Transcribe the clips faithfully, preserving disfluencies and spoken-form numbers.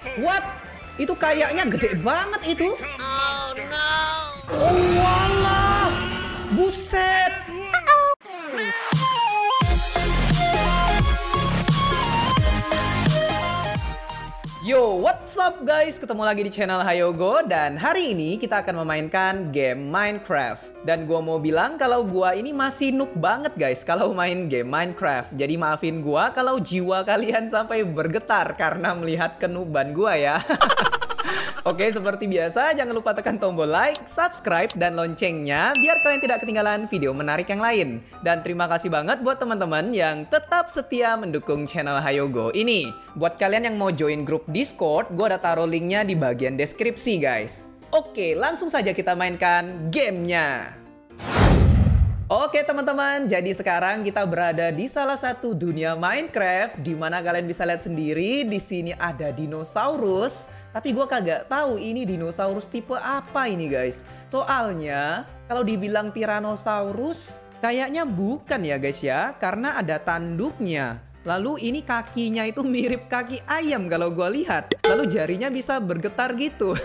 What? Itu kayaknya gede banget itu. Oh no. Oh walah. Buset. Yo, what's up guys? Ketemu lagi di channel Hayogo dan hari ini kita akan memainkan game Minecraft. Dan gua mau bilang kalau gua ini masih noob banget guys kalau main game Minecraft. Jadi maafin gua kalau jiwa kalian sampai bergetar karena melihat kenuban gua ya. Oke, seperti biasa jangan lupa tekan tombol like, subscribe, dan loncengnya biar kalian tidak ketinggalan video menarik yang lain. Dan terima kasih banget buat teman-teman yang tetap setia mendukung channel Hayogo ini. Buat kalian yang mau join grup Discord, gue udah taruh linknya di bagian deskripsi guys. Oke, langsung saja kita mainkan gamenya. Oke teman-teman, jadi sekarang kita berada di salah satu dunia Minecraft di mana kalian bisa lihat sendiri di sini ada dinosaurus. Tapi gue kagak tahu ini dinosaurus tipe apa ini guys. Soalnya kalau dibilang Tyrannosaurus kayaknya bukan ya guys ya, karena ada tanduknya. Lalu ini kakinya itu mirip kaki ayam kalau gue lihat. Lalu jarinya bisa bergetar gitu.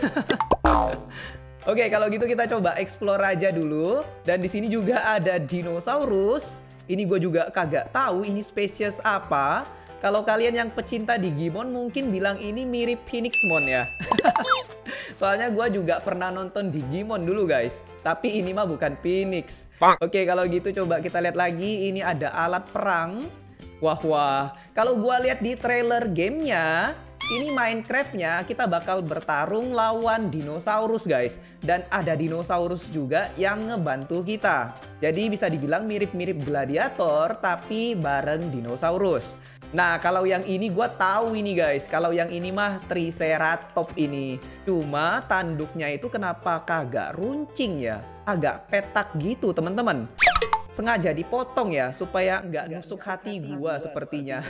Oke, kalau gitu kita coba explore aja dulu. Dan di sini juga ada dinosaurus. Ini gue juga kagak tahu ini spesies apa. Kalau kalian yang pecinta Digimon mungkin bilang ini mirip Phoenixmon ya. Soalnya gue juga pernah nonton Digimon dulu guys. Tapi ini mah bukan Phoenix. Oke, kalau gitu coba kita lihat lagi. Ini ada alat perang. Wah wah. Kalau gue lihat di trailer gamenya, ini Minecraft-nya kita bakal bertarung lawan dinosaurus guys. Dan ada dinosaurus juga yang ngebantu kita. Jadi bisa dibilang mirip-mirip gladiator tapi bareng dinosaurus. Nah kalau yang ini gue tahu ini guys. Kalau yang ini mah Triceratops ini. Cuma tanduknya itu kenapa kagak runcing ya? Agak petak gitu teman-teman. Sengaja dipotong ya supaya nggak nusuk hati gue sepertinya.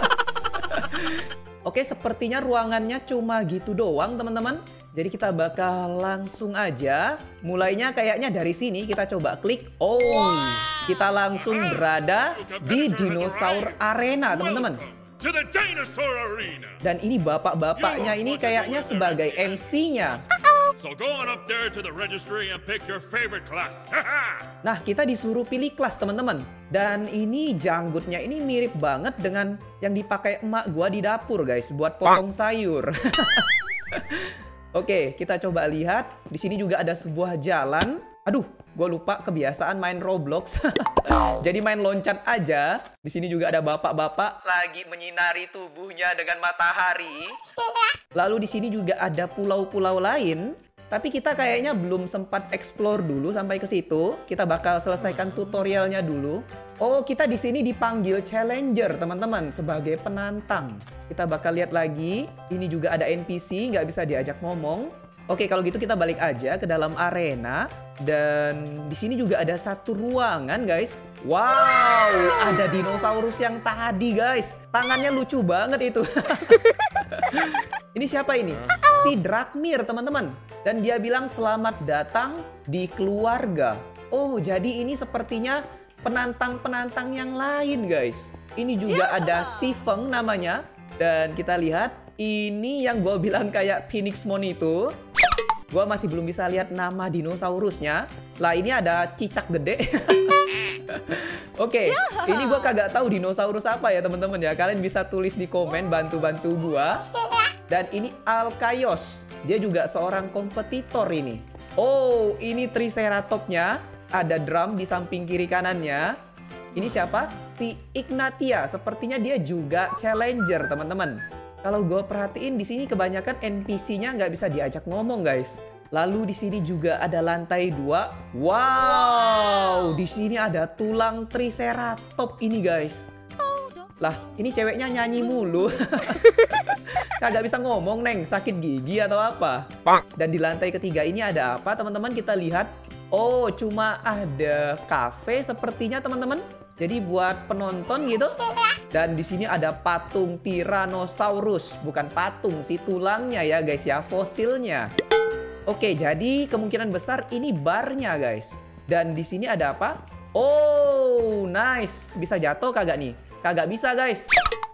Oke, sepertinya ruangannya cuma gitu doang teman-teman. Jadi kita bakal langsung aja. Mulainya kayaknya dari sini kita coba klik. Oh, kita langsung berada di dinosaur arena teman-teman. Dan ini bapak-bapaknya ini kayaknya sebagai M C-nya. So go on up there to the registry and pick your favorite class. Nah, kita disuruh pilih kelas teman-teman. Dan ini janggutnya ini mirip banget dengan yang dipakai emak gua di dapur guys buat potong sayur. Oke, kita coba lihat. Di sini juga ada sebuah jalan. Aduh, gue lupa kebiasaan main Roblox. Jadi main loncat aja. Di sini juga ada bapak-bapak lagi menyinari tubuhnya dengan matahari. Lalu di sini juga ada pulau-pulau lain. Tapi kita kayaknya belum sempat explore dulu sampai ke situ. Kita bakal selesaikan tutorialnya dulu. Oh, kita di sini dipanggil challenger, teman-teman, sebagai penantang. Kita bakal lihat lagi. Ini juga ada N P C, nggak bisa diajak ngomong. Oke, kalau gitu kita balik aja ke dalam arena. Dan di sini juga ada satu ruangan, guys. Wow, ada dinosaurus yang tadi, guys. Tangannya lucu banget itu. Ini siapa ini? Si Drakmir, teman-teman. Dan dia bilang selamat datang di keluarga. Oh, jadi ini sepertinya penantang-penantang yang lain, guys. Ini juga ada Si Feng namanya. Dan kita lihat, ini yang gue bilang kayak Phoenixmon itu. Gue masih belum bisa lihat nama dinosaurusnya. Lah, ini ada cicak gede. Oke, okay, ini gue kagak tahu dinosaurus apa ya teman-teman ya. Kalian bisa tulis di komen, bantu-bantu gue. Dan ini Alkaios. Dia juga seorang kompetitor ini. Oh, ini Triceratopsnya. Ada drum di samping kiri kanannya. Ini siapa? Si Ignatia. Sepertinya dia juga challenger, teman-teman. Kalau gue perhatiin di sini kebanyakan N P C-nya nggak bisa diajak ngomong, guys. Lalu di sini juga ada lantai dua. Wow, di sini ada tulang Triceratops ini, guys. Lah, ini ceweknya nyanyi mulu. Kagak bisa ngomong, Neng. Sakit gigi atau apa? Dan di lantai ketiga ini ada apa, teman-teman? Kita lihat. Oh, cuma ada cafe sepertinya, teman-teman. Jadi buat penonton gitu. Dan di sini ada patung Tyrannosaurus. Bukan patung, si tulangnya ya, guys ya. Fosilnya. Oke, jadi kemungkinan besar ini barnya, guys. Dan di sini ada apa? Oh, nice. Bisa jatuh kagak nih? Kagak bisa, guys.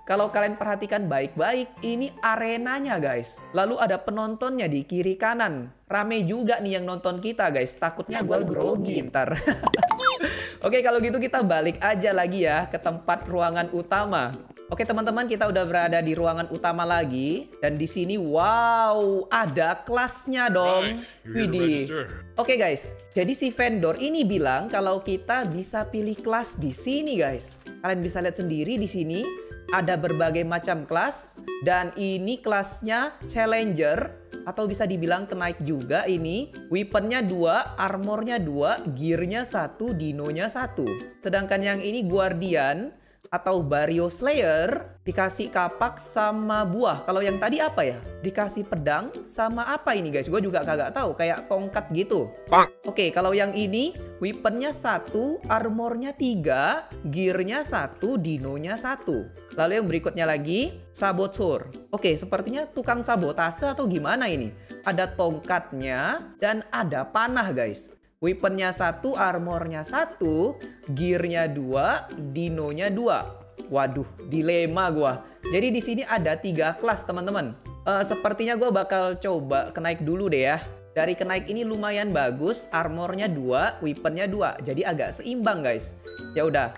Kalau kalian perhatikan baik-baik, ini arenanya guys. Lalu ada penontonnya di kiri kanan. Rame juga nih yang nonton kita guys. Takutnya gue grogi ntar. Oke, kalau gitu kita balik aja lagi ya ke tempat ruangan utama. Oke teman-teman, kita udah berada di ruangan utama lagi. Dan di sini wow, ada kelasnya dong. Widih. Oke guys, jadi si vendor ini bilang kalau kita bisa pilih kelas di sini guys. Kalian bisa lihat sendiri di sini ada berbagai macam kelas. Dan ini kelasnya Challenger, atau bisa dibilang kenaik juga ini. Weaponnya dua, armornya dua, gearnya satu, dinonya satu. Sedangkan yang ini Guardian atau Barrio Slayer dikasih kapak sama buah. Kalau yang tadi apa ya? Dikasih pedang sama apa ini guys? Gue juga kagak tahu, kayak tongkat gitu. Oke, kalau yang ini weaponnya satu, armornya tiga, gearnya satu, dinonya satu. Lalu yang berikutnya lagi Saboteur. Oke, sepertinya tukang sabotase atau gimana ini? Ada tongkatnya dan ada panah guys. Weaponnya satu, armornya satu, gearnya dua, dinonya dua. Waduh, dilema gua. Jadi di sini ada tiga kelas teman-teman. Uh, sepertinya gua bakal coba kenaik dulu deh ya. Dari kenaik ini lumayan bagus, armornya dua, weaponnya dua. Jadi agak seimbang guys. Ya udah.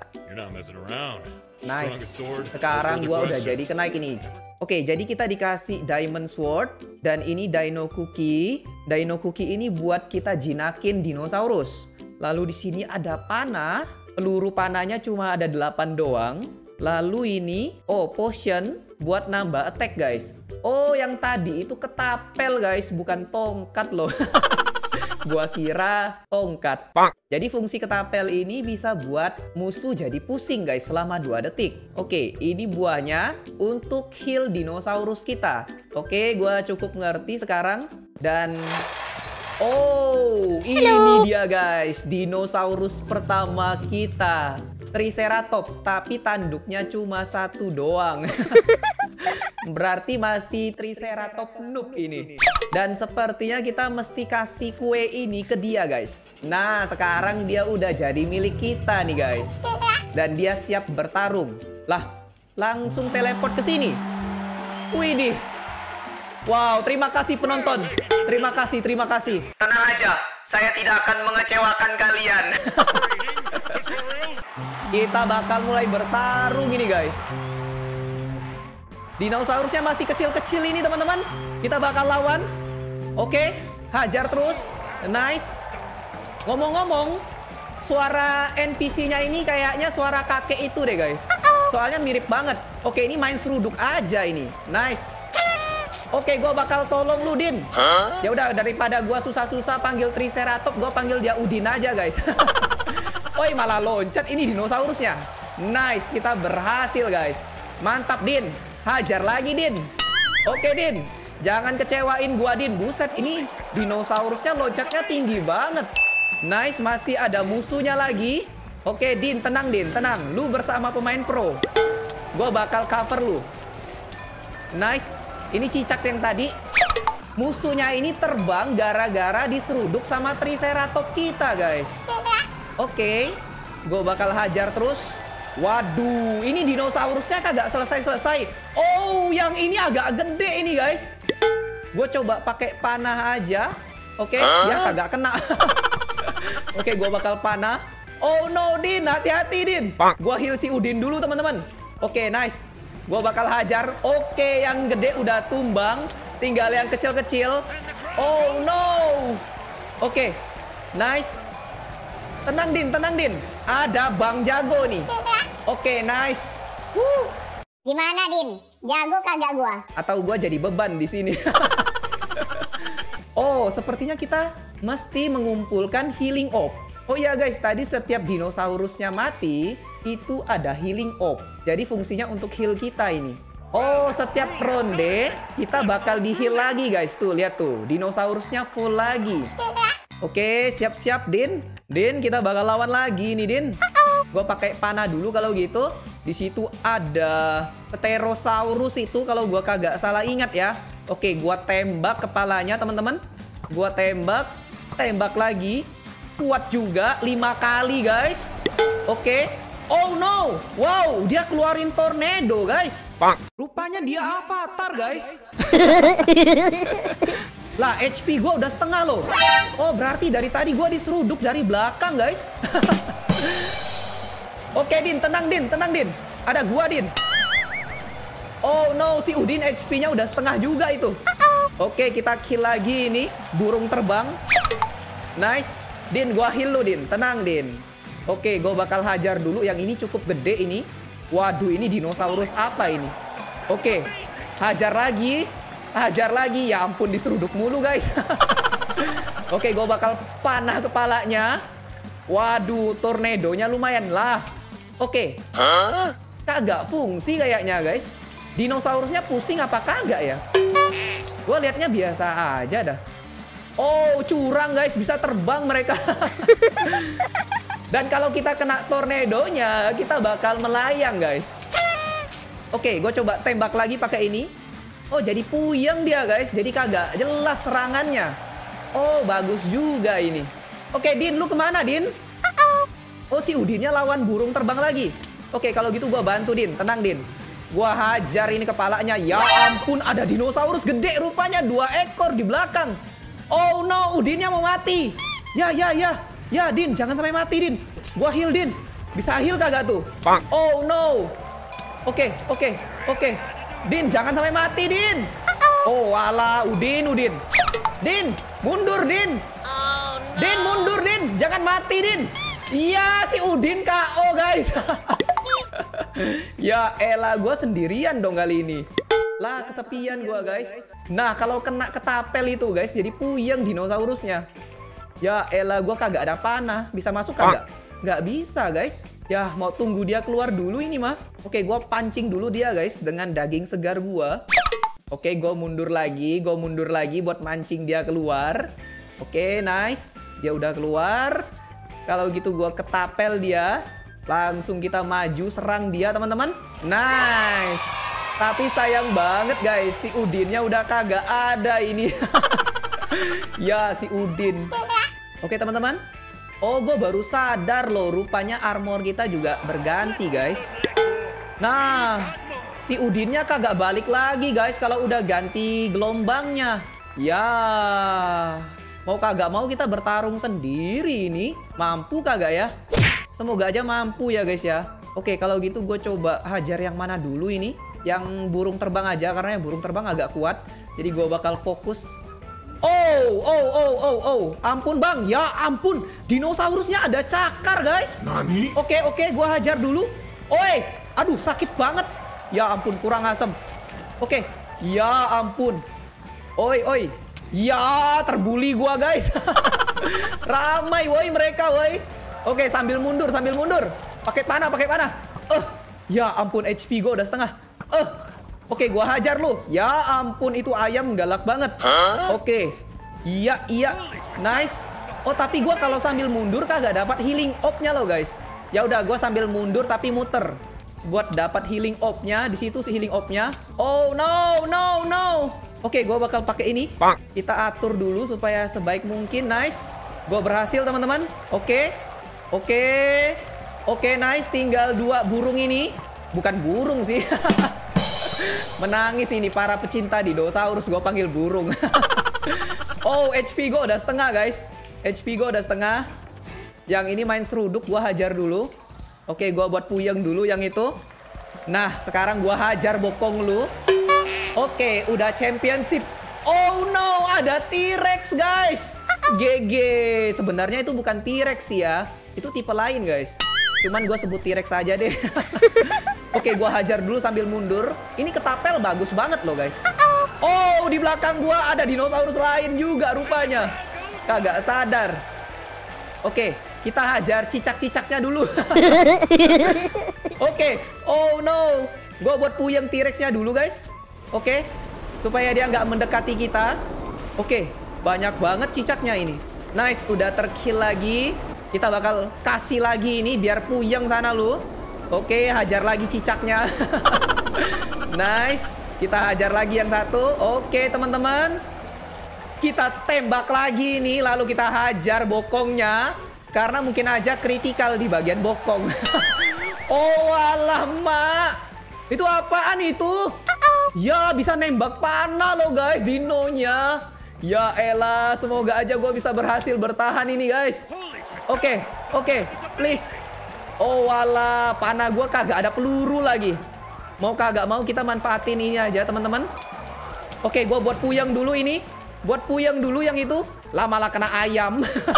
Nice. Sekarang gua udah jadi kenaik ini. Oke, jadi kita dikasih Diamond Sword dan ini Dino Cookie. Dino Cookie ini buat kita jinakin dinosaurus. Lalu di sini ada panah. Peluru panahnya cuma ada delapan doang. Lalu ini, oh potion buat nambah attack guys. Oh, yang tadi itu ketapel guys, bukan tongkat loh. Gua kira tongkat. Jadi fungsi ketapel ini bisa buat musuh jadi pusing guys selama dua detik. Oke, ini buahnya untuk heal dinosaurus kita. Oke, gua cukup ngerti sekarang. Dan oh, ini dia guys, dinosaurus pertama kita. Triceratops, tapi tanduknya cuma satu doang. Berarti masih Triceratops noob ini. Dan sepertinya kita mesti kasih kue ini ke dia guys. Nah, sekarang dia udah jadi milik kita nih guys. Dan dia siap bertarung. Lah, langsung teleport ke sini. Widih. Wow, terima kasih penonton. Terima kasih, terima kasih. Tenang aja, saya tidak akan mengecewakan kalian. Kita bakal mulai bertarung ini guys. Dinosaurusnya masih kecil-kecil ini teman-teman. Kita bakal lawan. Oke, hajar terus. Nice. Ngomong-ngomong, suara N P C-nya ini kayaknya suara kakek itu deh guys. Soalnya mirip banget. Oke, ini main seruduk aja ini. Nice. Oke, gue bakal tolong lu, Din. Ya udah, daripada gue susah-susah panggil Triceratops, gue panggil dia Udin aja guys. Oi, malah loncat ini dinosaurusnya. Nice, kita berhasil guys. Mantap Din. Hajar lagi Din. Oke Din, jangan kecewain gua Din. Buset, ini dinosaurusnya loncatnya tinggi banget. Nice, masih ada musuhnya lagi. Oke Din, tenang Din, tenang. Lu bersama pemain pro. Gua bakal cover lu. Nice, ini cicak yang tadi. Musuhnya ini terbang gara-gara diseruduk sama Triceratops kita guys. Oke, gue bakal hajar terus. Waduh, ini dinosaurusnya kagak selesai-selesai. Oh, yang ini agak gede ini guys. Gue coba pakai panah aja. Oke, ya kagak kena. Oke, gue bakal panah. Oh no, Din, hati-hati Din. Gue heal si Udin dulu teman-teman. Oke, nice. Gue bakal hajar. Oke, yang gede udah tumbang. Tinggal yang kecil-kecil. Oh no. Oke, nice. Tenang Din, tenang Din. Ada Bang Jago nih. Oke, nice. Wuh. Gimana Din? Jago kagak gua? Atau gua jadi beban di sini. Oh, sepertinya kita mesti mengumpulkan healing orb. Oh iya guys, tadi setiap dinosaurusnya mati, itu ada healing orb. Jadi fungsinya untuk heal kita ini. Oh, setiap ronde kita bakal di heal lagi guys. Tuh, lihat tuh. Dinosaurusnya full lagi. Oke, siap-siap Din. Din, kita bakal lawan lagi nih Din. Gue pakai panah dulu kalau gitu. Di situ ada Pterosaurus itu kalau gue kagak salah ingat ya. Oke, gue tembak kepalanya teman-teman. Gue tembak, tembak lagi. Kuat juga, lima kali guys. Oke, Oh no. Wow, dia keluarin tornado, guys. Rupanya dia avatar, guys. Lah, H P gue udah setengah loh. Oh, berarti dari tadi gue diseruduk dari belakang, guys. Oke, Din, tenang, Din, tenang, Din. Ada gua, Din. Oh no, si Udin H P-nya udah setengah juga itu. Oke, kita kill lagi ini burung terbang. Nice. Din, gua heal lu, Din. Tenang, Din. Oke, gua bakal hajar dulu. Yang ini cukup gede ini. Waduh, ini dinosaurus apa ini? Oke, hajar lagi. Hajar lagi. Ya ampun, diseruduk mulu, guys. Oke, gua bakal panah kepalanya. Waduh, tornadonya lumayan lah. Oke. Kagak fungsi kayaknya, guys. Dinosaurusnya pusing apa kagak ya? Gue liatnya biasa aja dah. Oh, curang, guys. Bisa terbang mereka. Dan kalau kita kena tornadonya, kita bakal melayang, guys. Oke, gue coba tembak lagi pakai ini. Oh, jadi puyeng dia, guys. Jadi kagak jelas serangannya. Oh, bagus juga ini. Oke, Din, lu kemana, Din? Oh, si Udinnya lawan burung terbang lagi. Oke, kalau gitu gue bantu, Din. Tenang, Din. Gua hajar ini kepalanya. Ya ampun, ada dinosaurus gede rupanya. Dua ekor di belakang. Oh no, Udinnya mau mati. Ya, ya, ya. Ya, Din, jangan sampai mati, Din. Gua heal, Din. Bisa heal kagak tuh? Oh no. Oke, oke, oke. Din, jangan sampai mati, Din. Oh, wala, Udin, Udin. Din, mundur, Din. Din, mundur, Din. Jangan mati, Din. Iya, si Udin K O, guys. Ya elah, gue sendirian dong kali ini. Lah, kesepian gue, guys. Nah, kalau kena ketapel itu, guys, jadi puyeng dinosaurusnya. Ya elah, gue kagak ada panah. Bisa masuk kagak? Nggak bisa, guys. Ya, mau tunggu dia keluar dulu ini mah. Oke, gue pancing dulu dia, guys, dengan daging segar gue. Oke, gue mundur lagi. Gue mundur lagi buat mancing dia keluar. Oke, nice. Dia udah keluar. Kalau gitu gue ketapel dia. Langsung kita maju serang dia, teman-teman. Nice. Tapi sayang banget, guys. Si Udinnya udah kagak ada ini. Ya, si Udin. Oke, teman-teman. Oh, gue baru sadar loh. Rupanya armor kita juga berganti, guys. Nah, si Udinnya kagak balik lagi, guys. Kalau udah ganti gelombangnya. Ya, mau kagak mau kita bertarung sendiri ini. Mampu kagak ya? Semoga aja mampu ya, guys ya. Oke, kalau gitu gue coba hajar yang mana dulu ini. Yang burung terbang aja, karena yang burung terbang agak kuat. Jadi gue bakal fokus. Oh, oh, oh, oh, oh. Ampun, Bang. Ya ampun. Dinosaurusnya ada cakar, guys. Nani? Oke, oke. Gue hajar dulu. Oi. Aduh, sakit banget. Ya ampun, kurang asem. Oke. Ya ampun. Oi, oi. Ya, terbuli gua, guys. Ramai, woi mereka, woi. Oke, sambil mundur, sambil mundur. Pakai panah, pakai panah. Eh, uh, ya ampun, H P gua udah setengah. Eh, uh, oke, gua hajar lu. Ya ampun, itu ayam galak banget. Oke, iya, iya, nice. Oh, tapi gua kalau sambil mundur kagak dapat healing op-nya loh, guys. Ya udah, gua sambil mundur tapi muter buat dapat healing op-nya. Di situ si healing op-nya. Oh no, no, no. Oke, gua bakal pakai ini. Kita atur dulu supaya sebaik mungkin. Nice. Gua berhasil, teman-teman. Oke. Oke, oke, nice. Tinggal dua burung ini. Bukan burung sih. Menangis ini para pecinta dinosaurus. Gue panggil burung. Oh, H P gue udah setengah, guys. H P gue udah setengah. Yang ini main seruduk. Gue hajar dulu. Oke, gue buat puyeng dulu yang itu. Nah, sekarang gue hajar bokong lu. Oke, udah championship. Oh no, ada T-Rex, guys. G G. Sebenarnya itu bukan T-Rex sih ya. Itu tipe lain, guys. Cuman gue sebut T-Rex aja deh. Oke, gue hajar dulu sambil mundur. Ini ketapel bagus banget loh, guys. Oh, di belakang gue ada dinosaurus lain juga rupanya. Kagak sadar. Oke, kita hajar cicak-cicaknya dulu. Oke, oh no. Gue buat puyeng T-Rex-nya dulu, guys. Oke, supaya dia nggak mendekati kita. Oke, banyak banget cicaknya ini. Nice, udah terkill lagi. Kita bakal kasih lagi ini biar puyeng sana lu. Oke, hajar lagi cicaknya. Nice. Kita hajar lagi yang satu. Oke, teman-teman. Kita tembak lagi ini. Lalu kita hajar bokongnya. Karena mungkin aja kritikal di bagian bokong. Oh alah mak. Itu apaan itu? Ya bisa nembak panah loh guys dinonya. Ya elah, semoga aja gue bisa berhasil bertahan ini guys. Oke, oke, please. Oh alah, panah gue kagak ada peluru lagi. Mau kagak mau kita manfaatin ini aja teman-teman. Oke, gue buat puyeng dulu ini. Buat puyeng dulu yang itu. Lah malah kena ayam.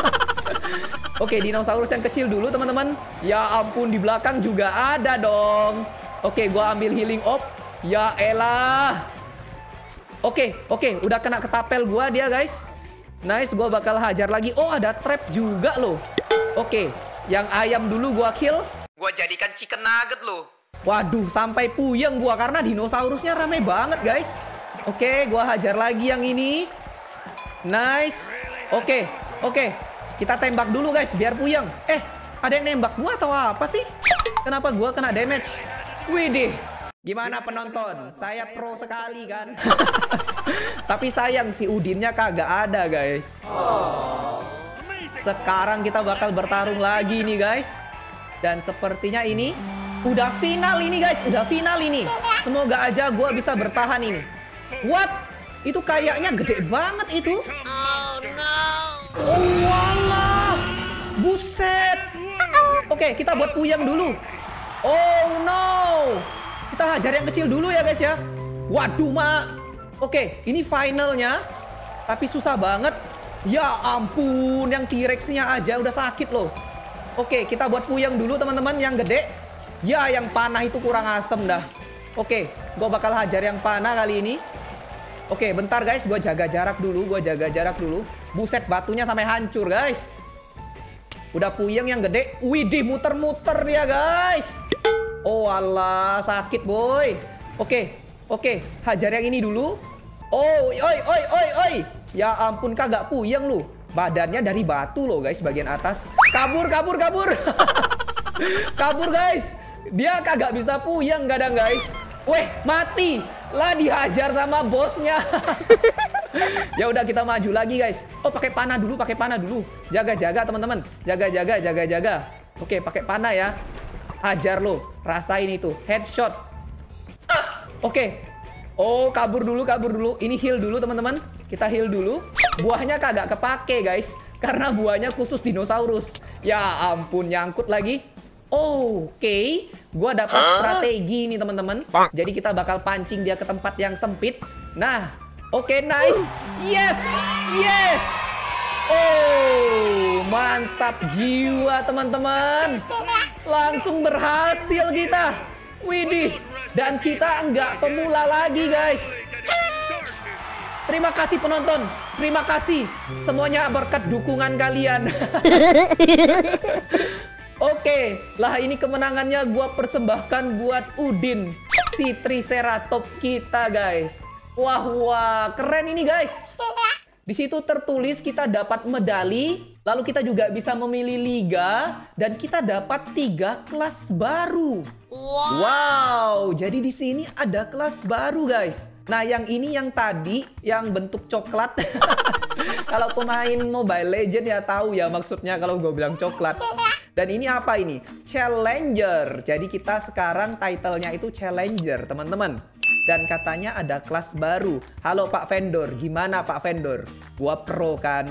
Oke, dinosaurus yang kecil dulu teman-teman. Ya ampun, di belakang juga ada dong. Oke, gue ambil healing orb. Ya elah. Oke, oke, udah kena ketapel gue dia guys. Nice, gue bakal hajar lagi. Oh, ada trap juga loh. Oke, yang ayam dulu gue kill. Gue jadikan chicken nugget loh. Waduh, sampai puyeng gue karena dinosaurusnya rame banget guys. Oke, gue hajar lagi yang ini. Nice. Oke, oke. Kita tembak dulu guys, biar puyeng. Eh, ada yang nembak gua atau apa sih? Kenapa gua kena damage? Widih. Gimana penonton? Saya pro sekali kan? Tapi sayang si Udinnya kagak ada guys. Sekarang kita bakal bertarung lagi nih guys. Dan sepertinya ini udah final ini guys. Udah final ini. Semoga aja gua bisa bertahan ini. What? Itu kayaknya gede banget itu. Oh no. Oh walah. Buset. Oke, kita buat puyeng dulu. Oh no. Kita hajar yang kecil dulu ya guys ya. Waduh mak. Oke, ini finalnya. Tapi susah banget. Ya ampun, yang T-Rex-nya aja udah sakit loh. Oke, kita buat puyeng dulu teman-teman yang gede. Ya, yang panah itu kurang asem dah. Oke, gue bakal hajar yang panah kali ini. Oke, bentar guys, gue jaga jarak dulu, gue jaga jarak dulu. Buset, batunya sampai hancur guys. Udah puyeng yang gede. Widih, muter-muter dia guys. Oh alah, sakit boy. Oke, oke, hajar yang ini dulu. Oh, oi, oi, oi, oi. Ya ampun, kagak puyeng lu. Badannya dari batu loh guys, bagian atas. Kabur, kabur, kabur. Kabur guys. Dia kagak bisa puyeng kadang guys. Weh, mati. Lah dihajar sama bosnya. Ya udah kita maju lagi guys. Oh, pakai panah dulu, pakai panah dulu. Jaga-jaga teman-teman. Jaga-jaga, jaga-jaga. Oke, pakai panah ya. Hajar lo. Rasain itu. Headshot. Oke. Oh, kabur dulu, kabur dulu. Ini heal dulu teman-teman. Kita heal dulu. Buahnya kagak kepake guys. Karena buahnya khusus dinosaurus. Ya ampun, nyangkut lagi. Oke, okay. Gua dapat huh? strategi nih teman-teman. Jadi kita bakal pancing dia ke tempat yang sempit. Nah, oke, okay, nice. Yes, yes. Oh, mantap jiwa teman-teman. Langsung berhasil kita. Widih, dan kita nggak pemula lagi guys. Terima kasih penonton. Terima kasih. Semuanya berkat dukungan kalian. Oke, lah ini kemenangannya gua persembahkan buat Udin, si Triceratops kita guys. Wah wah, keren ini guys. Di situ tertulis kita dapat medali, lalu kita juga bisa memilih liga dan kita dapat tiga kelas baru. Wow, wow, jadi di sini ada kelas baru guys. Nah, yang ini yang tadi yang bentuk coklat. Kalau pemain Mobile Legends ya tahu ya maksudnya kalau gue bilang coklat. Dan ini apa ini? Challenger. Jadi kita sekarang titlenya itu Challenger, teman-teman. Dan katanya ada kelas baru. Halo Pak Vendor, gimana Pak Vendor? Gua pro kan?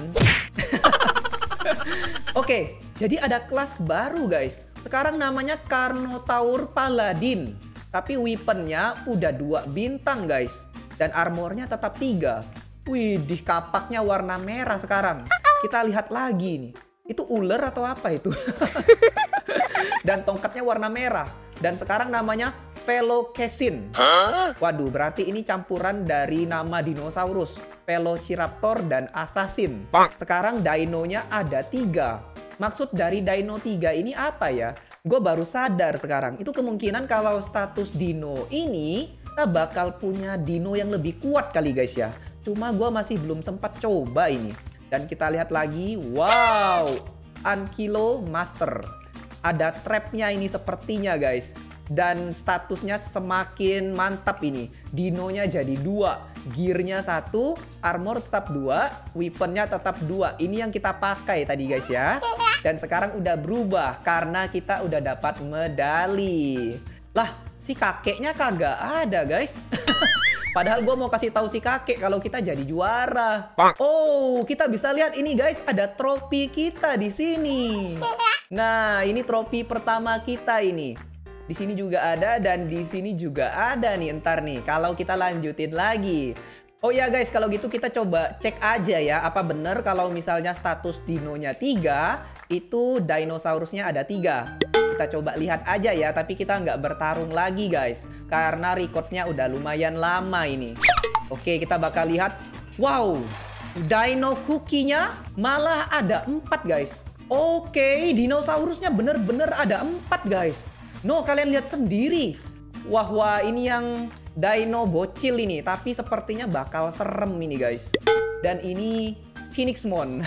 Oke, jadi ada kelas baru guys. Sekarang namanya Carnotaur Paladin. Tapi weaponnya udah dua bintang guys. Dan armornya tetap tiga. Widih, kapaknya warna merah sekarang. Kita lihat lagi nih. Itu ular atau apa itu? Dan tongkatnya warna merah. Dan sekarang namanya Velociraptor. Waduh, berarti ini campuran dari nama dinosaurus. Velociraptor dan Assassin. Sekarang dinonya ada tiga. Maksud dari dino tiga ini apa ya? Gue baru sadar sekarang. Itu kemungkinan kalau status dino ini, kita bakal punya dino yang lebih kuat kali guys ya. Cuma gue masih belum sempat coba ini. Dan kita lihat lagi, wow, Ankilo Master. Ada trapnya ini sepertinya guys. Dan statusnya semakin mantap ini. Dinonya jadi dua, gearnya satu, armor tetap dua, weaponnya tetap dua. Ini yang kita pakai tadi guys ya. Dan sekarang udah berubah karena kita udah dapat medali. Lah, si kakeknya kagak ada, guys. Padahal gue mau kasih tahu si kakek kalau kita jadi juara. Oh, kita bisa lihat ini, guys, ada trofi kita di sini. Nah, ini trofi pertama kita ini. Di sini juga ada dan di sini juga ada nih. Entar nih, kalau kita lanjutin lagi. Oh ya guys, kalau gitu kita coba cek aja ya, apa bener kalau misalnya status dinonya tiga, itu dinosaurusnya ada tiga. Kita coba lihat aja ya, tapi kita nggak bertarung lagi guys, karena recordnya udah lumayan lama ini. Oke, kita bakal lihat. Wow, dino cookie-nya malah ada empat guys. Oke, dinosaurusnya bener-bener ada empat guys. No, kalian lihat sendiri. Wah, wah, ini yang dino bocil ini, tapi sepertinya bakal serem ini guys. Dan ini Phoenixmon.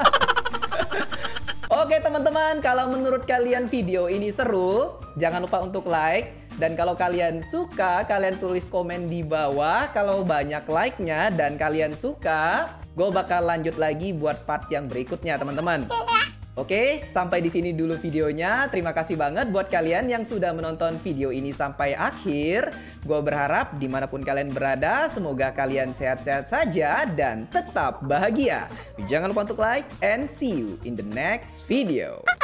Oke teman-teman, kalau menurut kalian video ini seru, jangan lupa untuk like. Dan kalau kalian suka, kalian tulis komen di bawah. Kalau banyak like-nya dan kalian suka, gue bakal lanjut lagi buat part yang berikutnya teman-teman. Oke, sampai di sini dulu videonya. Terima kasih banget buat kalian yang sudah menonton video ini sampai akhir. Gue berharap dimanapun kalian berada, semoga kalian sehat-sehat saja dan tetap bahagia. Jangan lupa untuk like and see you in the next video.